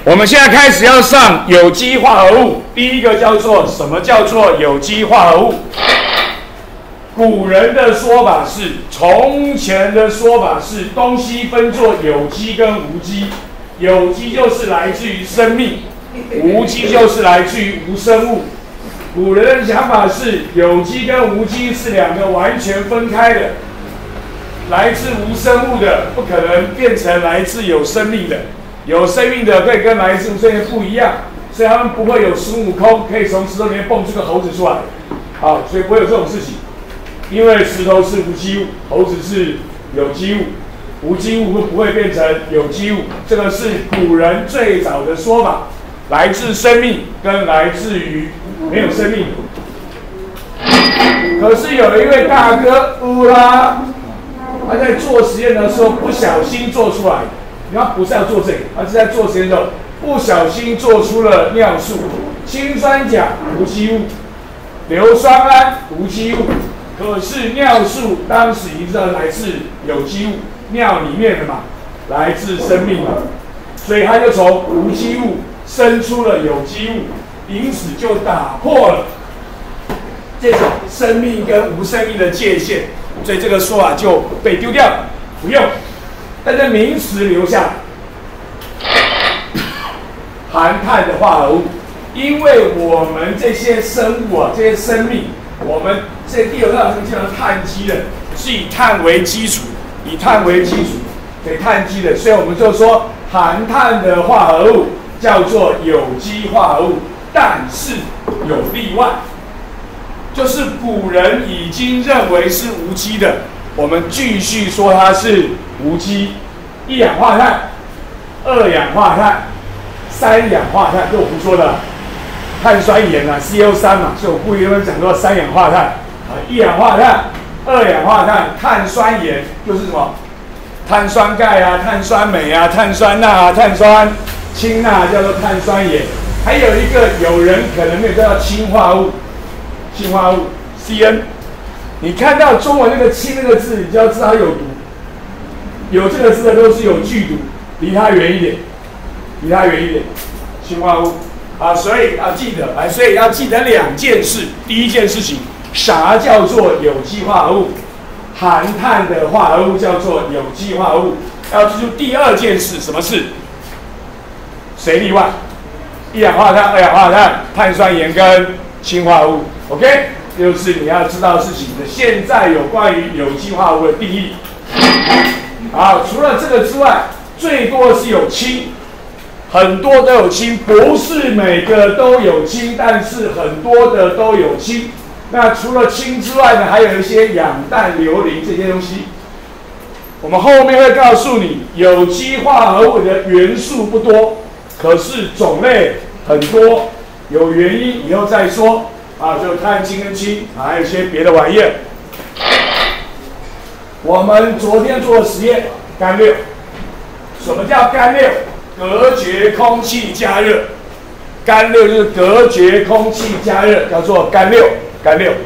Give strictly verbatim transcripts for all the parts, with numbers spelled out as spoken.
我们现在开始要上有机化合物。第一个叫做什么叫做有机化合物？古人的说法是，从前的说法是东西分作有机跟无机，有机就是来自于生命，无机就是来自于无生物。古人的想法是有机跟无机是两个完全分开的，来自无生物的不可能变成来自有生命的。有生命的可以跟来自无生命的不一样，所以他们不会有孙悟空可以从石头里面蹦出个猴子出来，好，所以不会有这种事情。因为石头是无机物，猴子是有机物，无机物不会变成有机物，这个是古人最早的说法，来自生命跟来自于没有生命。可是有一位大哥乌拉，他在做实验的时候不小心做出来。他不是要做这个，而是在做实验的时候不小心做出了尿素，氢酸钾无机物，硫酸铵无机物。可是尿素当时已经知道来自有机物，尿里面的嘛，来自生命嘛，所以他就从无机物生出了有机物，因此就打破了这种生命跟无生命的界限，所以这个说法就被丢掉了，不用。但是名词留下来，含碳的化合物，因为我们这些生物啊，这些生命，我们这第二道是叫碳基的，是以碳为基础，以碳为基础，所以碳基的，所以我们就说含碳的化合物叫做有机化合物，但是有例外，就是古人已经认为是无机的。我们继续说它是无机，一氧化碳、二氧化碳、三氧化碳，这我胡说的，碳酸盐啊 ，C O 三 嘛，所以我故意跟他们讲说三氧化碳啊，一氧化碳、二氧化碳、碳酸盐就是什么？碳酸钙啊、碳酸镁啊、碳酸钠啊、碳酸氢钠叫做碳酸盐，还有一个有人可能没有叫做氢化物，氢化物 C N。你看到中文那个“氢”那个字，你就要知道它有毒。有这个字的都是有剧毒，离它远一点，离它远一点。氢化物啊，所以要记得，来，所以要记得两件事。第一件事情，啥叫做有机化合物？含碳的化合物叫做有机化合物。要记住第二件事，什么事？谁例外？一氧化碳、二氧化碳、碳酸盐跟氢化物。OK。就是你要知道事情的。现在有关于有机化合物的定义。好，除了这个之外，最多是有氢，很多都有氢，不是每个都有氢，但是很多的都有氢。那除了氢之外呢，还有一些氧、氮、硫、磷这些东西。我们后面会告诉你，有机化合物的元素不多，可是种类很多，有原因以后再说。啊，就碳、氢跟氢，啊，还有一些别的玩意儿。我们昨天做的实验，干六。什么叫干六？隔绝空气加热。干六就是隔绝空气加热，叫做干六。干六。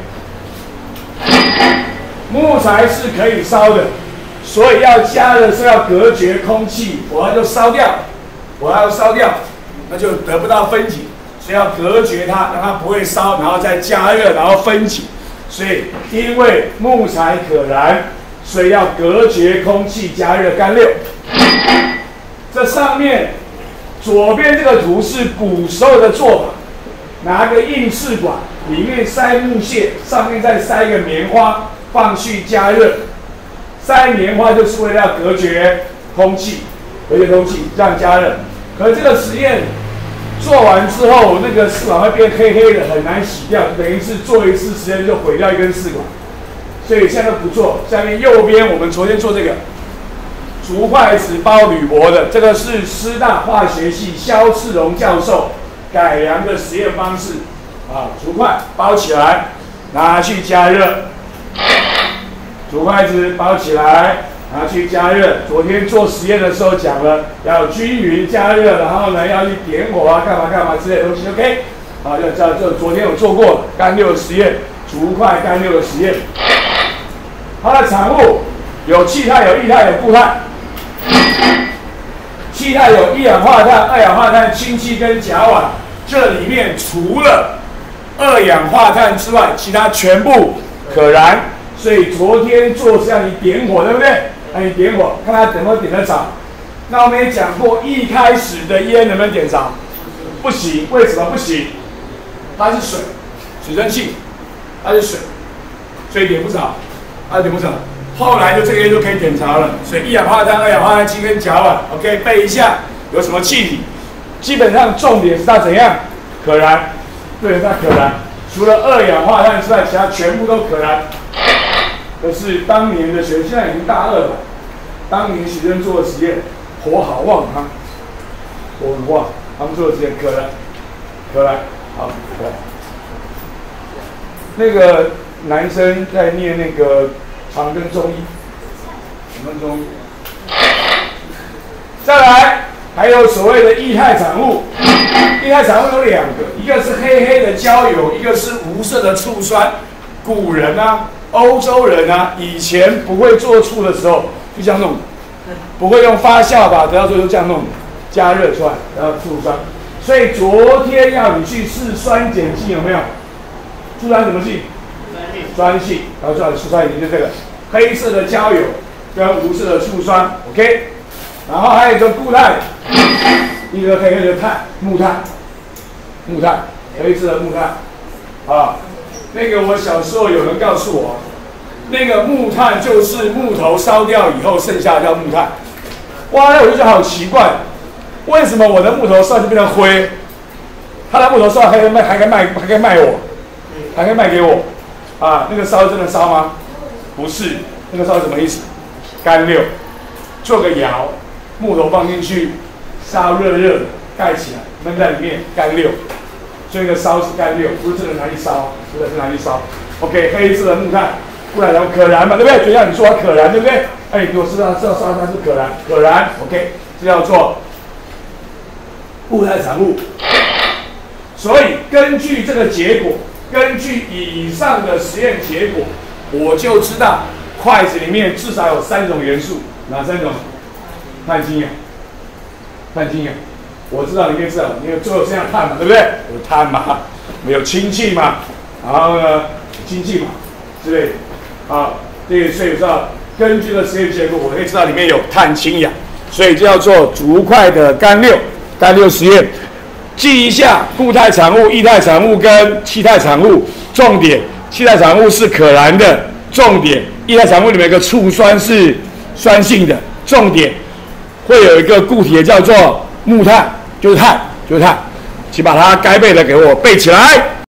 木材是可以烧的，所以要加热是要隔绝空气，我要就烧掉，我要烧掉，那就得不到分解。所以要隔绝它，让它不会烧，然后再加热，然后分解。所以因为木材可燃，所以要隔绝空气加热干六。这上面左边这个图是古时候的做法，拿个硬试管，里面塞木屑，上面再塞一个棉花，放去加热。塞棉花就是为了要隔绝空气，隔绝空气这样加热。可是这个实验做完之后，那个试管会变黑黑的，很难洗掉，等于是做一次实验就毁掉一根试管，所以现在不做。下面右边我们昨天做这个竹筷子包铝箔的，这个是师大化学系肖次荣教授改良的实验方式啊，竹筷包起来，拿去加热，竹筷子包起来。拿去加热。昨天做实验的时候讲了，要均匀加热，然后呢要去点火啊，干嘛干嘛之类的东西。OK， 好，就这这昨天有做过干六的实验，竹筷干六的实验。它的产物有气态、有液态、有固态。 气态有一氧化碳、二氧化碳、氢气跟甲烷，这里面除了二氧化碳之外，其他全部可燃。所以昨天做是让你点火，对不对？让你点火，看它能不能点得着。那我们也讲过，一开始的烟能不能点着？不行，为什么不行？它是水，水蒸气，它是水，所以点不着，它点不着。后来就这个烟就可以点着了。所以一氧化碳、二氧化碳、氢跟甲烷 ，OK， 背一下有什么气体。基本上重点是它怎样可燃，对，它可燃。除了二氧化碳之外，其他全部都可燃。可是当年的学生，现在已经大二了，当年学生做的实验，火好旺啊，火很旺，他们做的实验可燃，可燃，好，可燃。那个男生在念那个长庚中医，长庚中医。再来，还有所谓的液态产物，液态产物有两个，一个是黑黑的焦油，一个是无色的醋酸。古人啊，欧洲人啊，以前不会做醋的时候，就这样弄，不会用发酵法，得到最后这样弄，加热出来，然后醋酸。所以昨天要你去试酸碱性有没有？醋酸什么性？酸性，然后出来醋酸盐就这个黑色的焦油跟无色的醋酸 ，OK。然后还有一种固态，一个黑黑的碳，木炭，木炭，黑色的木炭，啊。那个我小时候有人告诉我，那个木炭就是木头烧掉以后剩下的叫木炭。哇，那我就觉得好奇怪，为什么我的木头烧就变成灰，他的木头烧还可以卖，还可以卖，还可以卖我，还可以卖给我？啊，那个烧真的烧吗？不是，那个烧什么意思？干六，做个窑，木头放进去，烧热热的，盖起来，闷在里面，干六。所以那个烧是干六，不是真的拿去烧，不是拿去烧。OK， 黑色的木炭，不然然后可燃嘛，对不对？就像你说它可燃，对不对？哎，你给我知道知道烧它是可燃，可燃 ，OK， 这叫做固态产物。所以根据这个结果，根据以上的实验结果，我就知道筷子里面至少有三种元素，哪三种？碳、氢、氧，碳、氢、氧。我知道里面是，因为最后剩下碳嘛，对不对？有碳嘛，没有氢气嘛，然后呢，氢气嘛之类的，啊，这个所以知道根据这个实验结果，我可以知道里面有碳、氢、氧，所以就叫做竹块的干六，干六实验。记一下固态产物、液态产物跟气态产物，重点，气态产物是可燃的，重点，液态产物里面有个醋酸是酸性的，重点，会有一个固体叫做木炭。就是碳，就是碳，请把它该背的给我背起来。